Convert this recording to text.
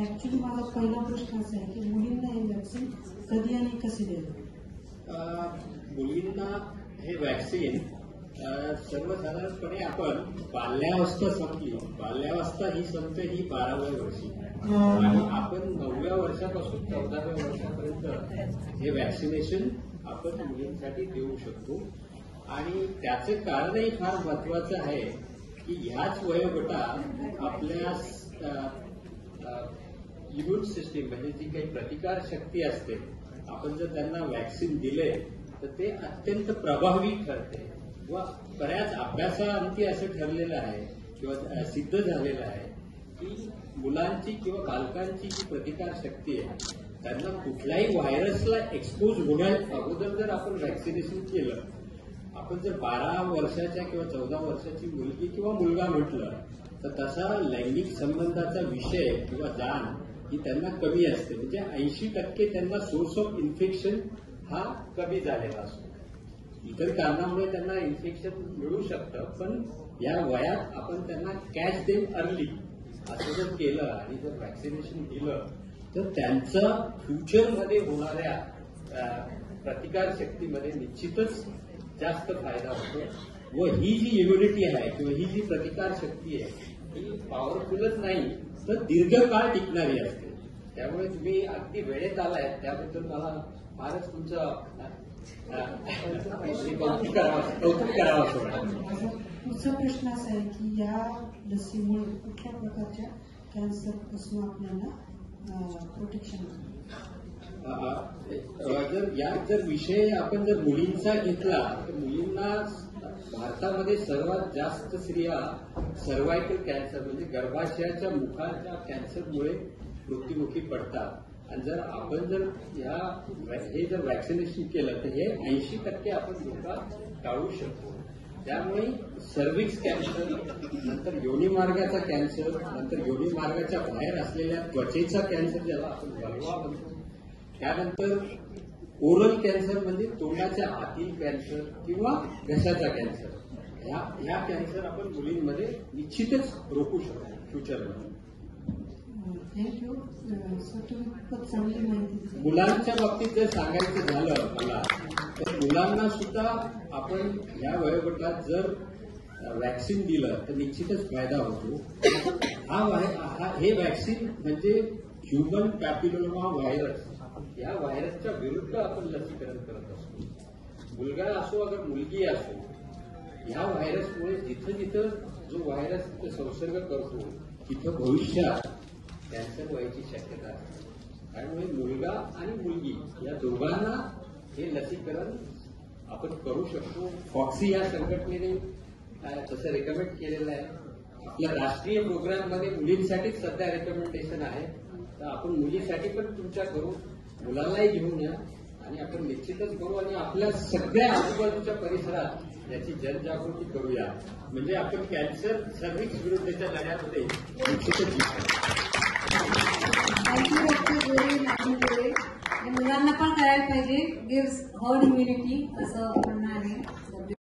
Actually माझा पहिला प्रश्न असा आहे की मुलींना हे वॅक्सिन कधी आणि कसे द्यायला? मुलींना हे वॅक्सिन सर्वसाधारणपणे आपण बाल्यावस्था संपली, बाल्यावस्था ही संपते ही 12व्या वर्षी आणि आपण 9व्या वर्षापासून 14व्या वर्षापर्यंत हे वॅक्सिनेशन आपण मुलींसाठी देऊ शकतो. आणि त्याचे कारणही फार महत्वाचं आहे की ह्याच वयोगटात आपल्या इम्युन सिस्टीम म्हणजे जी काही प्रतिकार शक्ती असते, आपण जर त्यांना वॅक्सिन दिले तर ते अत्यंत प्रभावी ठरते. व बऱ्याच अभ्यासाअंती असं ठरलेलं आहे किंवा सिद्ध झालेलं आहे की मुलांची किंवा बालकांची जी प्रतिकार शक्ती आहे त्यांना कुठल्याही व्हायरसला एक्सपोज होण्या अगोदर जर आपण वॅक्सिनेशन केलं, आपण जर 12 वर्षाच्या किंवा 14 वर्षाची मुलगी किंवा मुलगा म्हटलं तर तसा लैंगिक संबंधाचा विषय किंवा जाण ही त्यांना कमी असते. म्हणजे 80% त्यांना सोर्स ऑफ इन्फेक्शन हा कमी झालेला असतो. इतर कारणामुळे त्यांना इन्फेक्शन मिळू शकतं, पण या वयात आपण त्यांना कॅच देम अर्ली असं जर केलं आणि जर वॅक्सिनेशन दिलं तर त्यांचा फ्युचरमध्ये होणाऱ्या प्रतिकार शक्तीमध्ये निश्चितच जास्त फायदा होतो. व ही जी इम्युनिटी आहे किंवा ही जी प्रतिकार शक्ती आहे ही पॉवरफुलच नाही तर दीर्घकाळ टिकणारी असते. त्यामुळे तुम्ही अगदी वेळेत आलाय त्याबद्दल मला फारच तुमचं कौतुक करावं असं वाटतं. पुढचा प्रश्न असा आहे की या लसीमुळे कुठल्या प्रकारच्या कॅन्सरपासून आपल्याला प्रोटेक्शन जर विषय आपण जर मुलींचा घेतला तर मुलींना भारतामध्ये सर्वात जास्त स्त्रिया सर्वायकल कॅन्सर म्हणजे गर्भाशयाच्या मुखाच्या कॅन्सरमुळे मृत्युमुखी पडतात. आणि जर आपण जर हे जर वॅक्सिनेशन केलं तर हे 80% आपण धोका टाळू शकतो. त्यामुळे सर्व्हिक्स कॅन्सर, नंतर योनी मार्गाचा कॅन्सर, नंतर योनी मार्गाच्या बाहेर असलेल्या त्वचेचा कॅन्सर ज्याला आपण वल्वा म्हणतो, त्यानंतर ओरल कॅन्सर म्हणजे तोंडाच्या आतील कॅन्सर किंवा घशाचा कॅन्सर, ह्या कॅन्सर आपण मुलींमध्ये निश्चितच रोखू शकतो फ्युचरमध्ये. थँक्यू सर, तुम्ही खूप चांगली माहिती दिली. मुलांच्या बाबतीत जर सांगायचं झालं मला तर मुलांना सुद्धा आपण या वयोगटात जर वॅक्सिन दिलं तर निश्चितच फायदा होतो. हे वॅक्सिन म्हणजे ह्युमन पॅपिलोमा व्हायरस, या व्हायरसच्या विरुद्ध आपण लसीकरण करत असतो. मुलगा असो अगर मुलगी असो, ह्या व्हायरसमुळे जिथं जिथं जो व्हायरस संसर्ग करतो तिथं भविष्यात कॅन्सर व्हायची शक्यता असते. त्यामुळे मुलगा आणि मुलगी या दोघांना हे लसीकरण आपण करू शकतो. फॉक्सी या संघटनेने तसं रेकमेंड केलेलं आहे. आपल्या राष्ट्रीय प्रोग्राममध्ये मुलींसाठीच सध्या रेकमेंडेशन आहे, तर आपण मुलीसाठी पण तुमच्या करू, मुलांनाही घेऊन या आणि आपण निश्चितच करू आणि आपल्या सगळ्या आजूबाजूच्या परिसरात याची जनजागृती करूया. म्हणजे आपण कॅन्सर सर्व्हिक्स विरुद्धच्या लढ्यामध्ये निश्चितच मुलांना पण करायला पाहिजे. गिव्स हर्ड इम्युनिटी असं म्हणणं आहे.